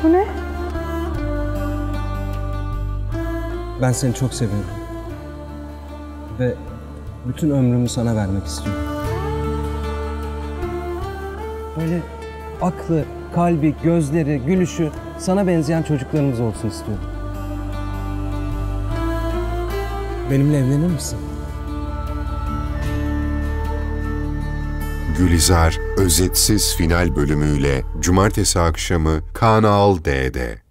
Bu ne? Ben seni çok seviyorum. Ve bütün ömrümü sana vermek istiyorum. Böyle aklı, kalbi, gözleri, gülüşü sana benzeyen çocuklarımız olsun istiyorum. Benimle evlenir misin? Gülizar özetsiz final bölümüyle Cumartesi akşamı Kanal D'de.